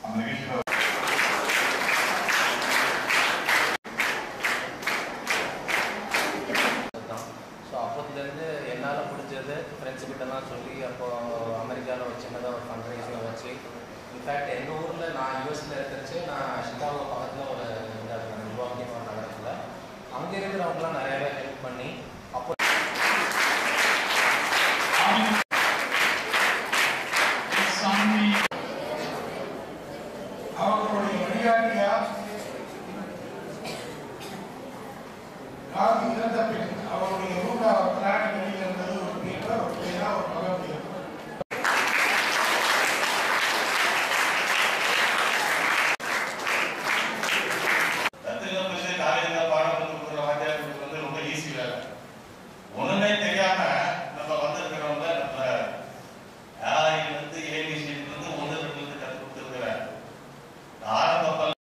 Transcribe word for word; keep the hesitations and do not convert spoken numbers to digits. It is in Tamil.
அந்த நிகழ்ச்சியில் ஸோ அப்போதுலேருந்து என்னால் முடிஞ்சது ஃப்ரெண்ட்ஸுக்கிட்டலாம் சொல்லி அப்போது அமெரிக்காவில் ஒரு சின்னதாக ஒரு ஃபண்ட் ரைஸிங் வச்சு இன்ஃபேக்ட் எங்கள் ஊரில் நான் யூஎஸில் இருக்கிறச்சு நான் சிகாகோ பக்கத்தில் ஒரு இந்த நிர்வாகியம் ஒரு நகரத்தில் அங்கே இருக்கிறவங்களாம் நிறையாவே ஹெல்ப் பண்ணி